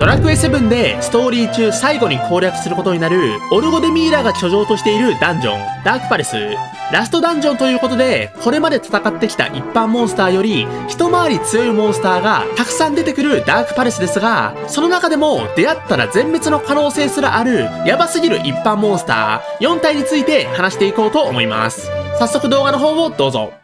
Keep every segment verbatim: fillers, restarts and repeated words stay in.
ドラクエセブンでストーリー中最後に攻略することになるオルゴデミーラが居城としているダンジョン、ダークパレス。ラストダンジョンということで、これまで戦ってきた一般モンスターより一回り強いモンスターがたくさん出てくるダークパレスですが、その中でも出会ったら全滅の可能性すらあるヤバすぎる一般モンスターよん体について話していこうと思います。早速動画の方をどうぞ。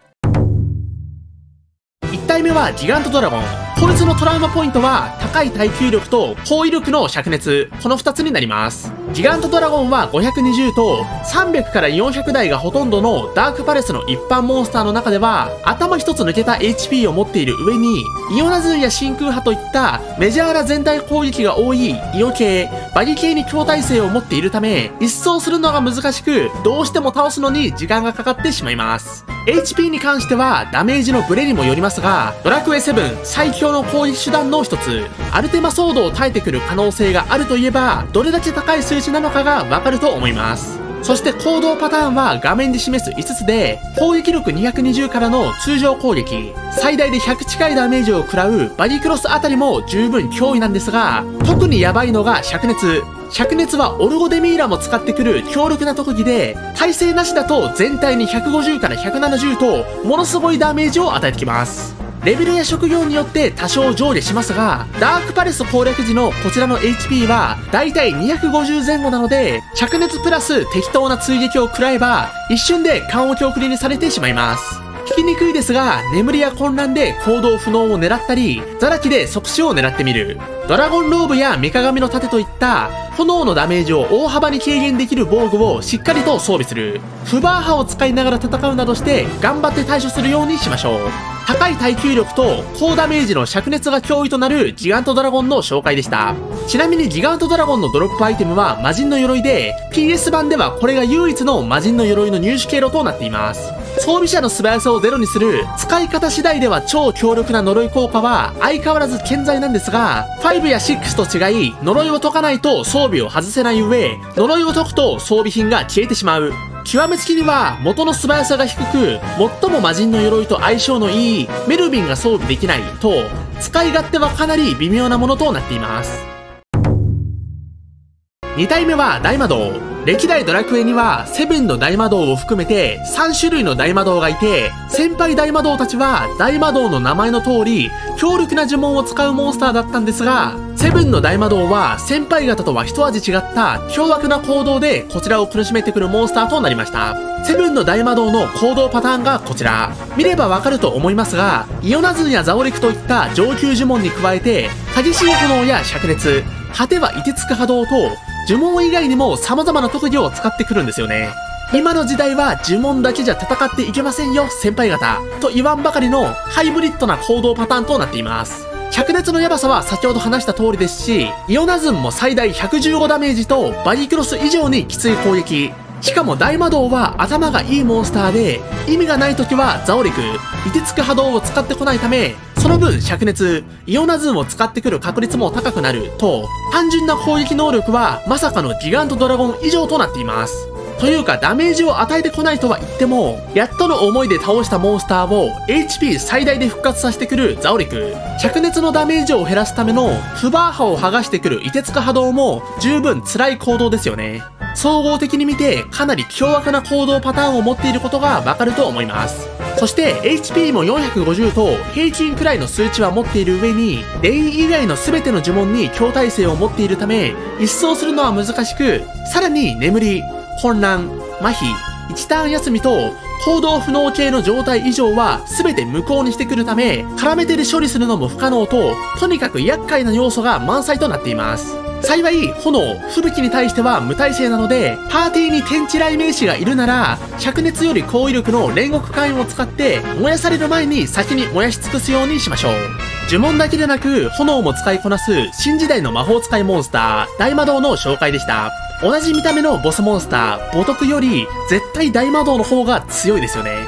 いち体目はギガントドラゴン。こいつのトラウマポイントは高い耐久力と高威力の灼熱、このふたつになります。ギガントドラゴンはごひゃくにじゅうとさんびゃくからよんひゃく台がほとんどのダークパレスの一般モンスターの中では頭一つ抜けた エイチピー を持っている上に、イオナズーや真空波といったメジャーな全体攻撃が多いイオ系、バギ系に強耐性を持っているため、一掃するのが難しく、どうしても倒すのに時間がかかってしまいます。エイチピー に関してはダメージのブレにもよりますが、ドラクエセブン最強の攻撃手段の一つ、アルテマソードを耐えてくる可能性があるといえば、どれだけ高い数値なのかがわかると思います。そして行動パターンは画面で示すいつつで、攻撃力にひゃくにじゅうからの通常攻撃、最大でひゃく近いダメージを食らうバギクロスあたりも十分脅威なんですが、特にヤバいのが灼熱。灼熱はオルゴデミーラも使ってくる強力な特技で、耐性なしだと全体にひゃくごじゅうからひゃくななじゅうとものすごいダメージを与えてきます。レベルや職業によって多少上下しますが、ダークパレス攻略時のこちらの エイチピー はだいたいにひゃくごじゅう前後なので、灼熱プラス適当な追撃を食らえば一瞬で缶置き送りにされてしまいます。聞きにくいですが、眠りや混乱で行動不能を狙ったり、ザラキで即死を狙ってみる。ドラゴンローブやメカ紙の盾といった炎のダメージを大幅に軽減できる防具をしっかりと装備する。フバーハを使いながら戦うなどして頑張って対処するようにしましょう。高い耐久力と高ダメージの灼熱が脅威となるギガントドラゴンの紹介でした。ちなみにギガントドラゴンのドロップアイテムは魔人の鎧で、ピーエス 版ではこれが唯一の魔人の鎧の入手経路となっています。装備者の素早さをゼロにする使い方次第では超強力な呪い効果は相変わらず健在なんですが、ごやろくと違い呪いを解かないと装備を外せない上、呪いを解くと装備品が消えてしまう。極めつきには元の素早さが低く、最も魔人の鎧と相性のいいメルビンが装備できないと、使い勝手はかなり微妙なものとなっています。に体目は大魔道。歴代ドラクエにはセブンの大魔道を含めてさん種類の大魔道がいて、先輩大魔道たちは大魔道の名前の通り強力な呪文を使うモンスターだったんですが、セブンの大魔道は先輩方とは一味違った凶悪な行動でこちらを苦しめてくるモンスターとなりました。セブンの大魔道の行動パターンがこちら。見ればわかると思いますが、イオナズンやザオリクといった上級呪文に加えて激しい炎や灼熱、果ては凍てつく波動と呪文以外にも様々な特技を使ってくるんですよね。今の時代は呪文だけじゃ戦っていけませんよ先輩方と言わんばかりのハイブリッドな行動パターンとなっています。灼熱のヤバさは先ほど話した通りですし、イオナズンも最大ひゃくじゅうごダメージとバギクロス以上にきつい攻撃。しかも大魔道は頭がいいモンスターで、意味がない時はザオリク、凍てつく波動を使ってこないため、その分灼熱、イオナズンを使ってくる確率も高くなると、単純な攻撃能力はまさかのギガントドラゴン以上となっています。というかダメージを与えてこないとは言っても、やっとの思いで倒したモンスターを エイチピー 最大で復活させてくるザオリク。灼熱のダメージを減らすためのフバーハを剥がしてくる凍てつく波動も十分辛い行動ですよね。総合的に見てかなり凶悪な行動パターンを持っていることがわかると思います。そして エイチピー もよんひゃくごじゅうと平均くらいの数値は持っている上に、レイン以外の全ての呪文に強耐性を持っているため、一掃するのは難しく、さらに眠り、混乱、麻痺、いちターン休みと行動不能系の状態以上は全て無効にしてくるため、絡め手で処理するのも不可能と、とにかく厄介な要素が満載となっています。幸い、炎、吹雪に対しては無耐性なので、パーティーに天地雷鳴士がいるなら、灼熱より高威力の煉獄火炎を使って、燃やされる前に先に燃やし尽くすようにしましょう。呪文だけでなく、炎も使いこなす新時代の魔法使いモンスター、大魔道の紹介でした。同じ見た目のボスモンスター、母徳より、絶対大魔道の方が強いですよね。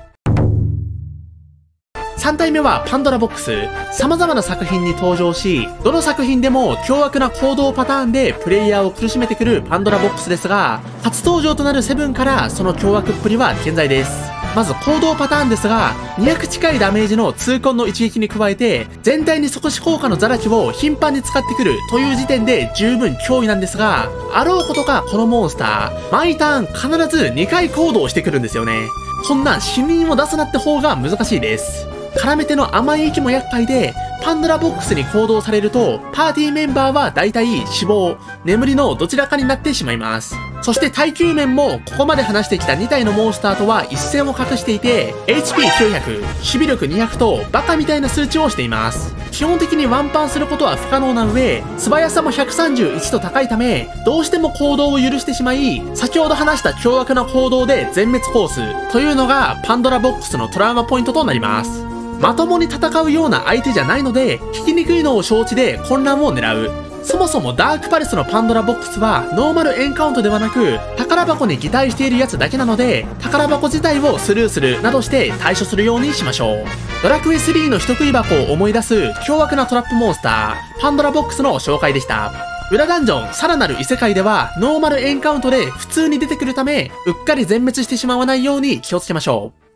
さん体目はパンドラボックス。様々な作品に登場し、どの作品でも凶悪な行動パターンでプレイヤーを苦しめてくるパンドラボックスですが、初登場となるセブンからその凶悪っぷりは健在です。 まず行動パターンですが、にひゃく近いダメージの痛恨の一撃に加えて、全体に即死効果のザラキを頻繁に使ってくるという時点で十分脅威なんですが、あろうことかこのモンスター、毎ターン必ずにかい行動してくるんですよね。こんな死人を出すなって方が難しいです。絡め手の甘い息も厄介で、パンドラボックスに行動されると、パーティーメンバーは大体死亡、眠りのどちらかになってしまいます。そして耐久面もここまで話してきたに体のモンスターとは一線を画していて、エイチピーきゅうひゃく、守備力にひゃくとバカみたいな数値をしています。基本的にワンパンすることは不可能な上、素早さもひゃくさんじゅういちと高いため、どうしても行動を許してしまい、先ほど話した凶悪な行動で全滅コースというのがパンドラボックスのトラウマポイントとなります。まともに戦うような相手じゃないので、引きにくいのを承知で混乱を狙う。そもそもダークパレスのパンドラボックスはノーマルエンカウントではなく、宝箱に擬態しているやつだけなので、宝箱自体をスルーするなどして対処するようにしましょう。ドラクエスリーの人食い箱を思い出す凶悪なトラップモンスター、パンドラボックスの紹介でした。裏ダンジョン、さらなる異世界ではノーマルエンカウントで普通に出てくるため、うっかり全滅してしまわないように気をつけましょう。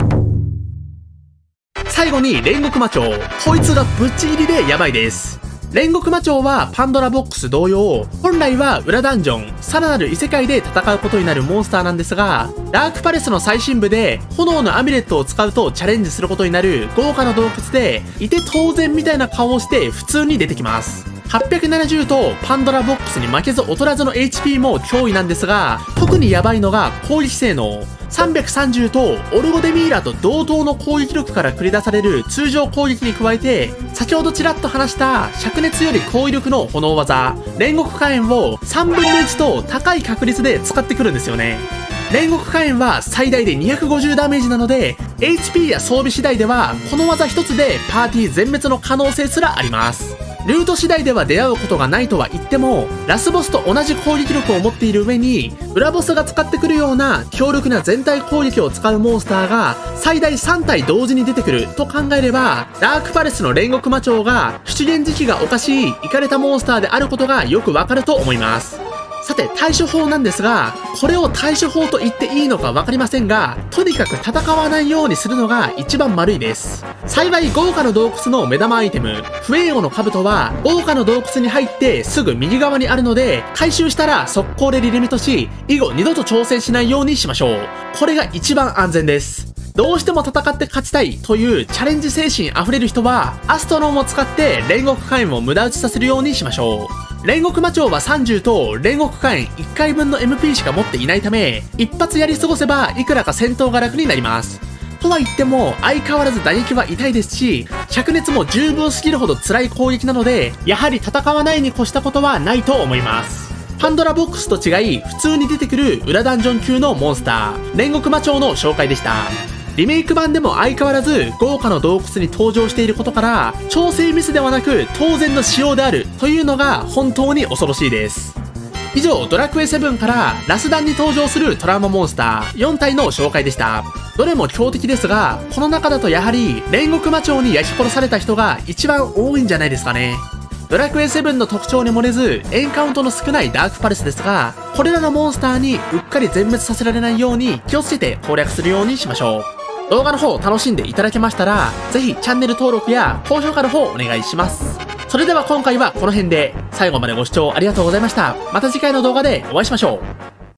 最後に煉獄魔鳥。こいつがぶっちぎりでやばいです。煉獄魔鳥はパンドラボックス同様、本来は裏ダンジョン、さらなる異世界で戦うことになるモンスターなんですが、ダークパレスの最深部で炎のアミュレットを使うとチャレンジすることになる豪華な洞窟で、いて当然みたいな顔をして普通に出てきます。はっぴゃくななじゅうとパンドラボックスに負けず劣らずの エイチピー も脅威なんですが、特にヤバいのが攻撃性能。さんびゃくさんじゅうとオルゴデミーラと同等の攻撃力から繰り出される通常攻撃に加えて、先ほどちらっと話した灼熱より高威力の炎技、煉獄火炎をさんぶんのいちと高い確率で使ってくるんですよね。煉獄火炎は最大でにひゃくごじゅうダメージなので、エイチピー や装備次第ではこの技一つでパーティー全滅の可能性すらあります。ルート次第では出会うことがないとは言っても、ラスボスと同じ攻撃力を持っている上に、裏ボスが使ってくるような強力な全体攻撃を使うモンスターが最大さん体同時に出てくると考えれば、ダークパレスの煉獄魔鳥が出現時期がおかしいイカれたモンスターであることがよくわかると思います。さて対処法なんですが、これを対処法と言っていいのか分かりませんが、とにかく戦わないようにするのが一番悪いです。幸い豪華の洞窟の目玉アイテム、フエーゴの兜は豪華の洞窟に入ってすぐ右側にあるので、回収したら速攻でリリミットし、以後二度と挑戦しないようにしましょう。これが一番安全です。どうしても戦って勝ちたいというチャレンジ精神溢れる人は、アストロンを使って煉獄火炎を無駄打ちさせるようにしましょう。煉獄魔鳥はさんじゅうと煉獄火炎いっかいぶんの エムピー しか持っていないため、一発やり過ごせばいくらか戦闘が楽になります。とは言っても相変わらず打撃は痛いですし、灼熱も十分すぎるほど辛い攻撃なので、やはり戦わないに越したことはないと思います。パンドラボックスと違い、普通に出てくる裏ダンジョン級のモンスター、煉獄魔鳥の紹介でした。リメイク版でも相変わらず豪華の洞窟に登場していることから、調整ミスではなく当然の仕様であるというのが本当に恐ろしいです。以上、ドラクエセブンからラスダンに登場するトラウマモンスターよん体の紹介でした。どれも強敵ですが、この中だとやはり煉獄魔鳥に焼き殺された人が一番多いんじゃないですかね。ドラクエセブンの特徴に漏れずエンカウントの少ないダークパレスですが、これらのモンスターにうっかり全滅させられないように気をつけて攻略するようにしましょう。動画の方楽しんでいただけましたら、ぜひチャンネル登録や高評価の方お願いします。それでは今回はこの辺で、最後までご視聴ありがとうございました。また次回の動画でお会いしましょう。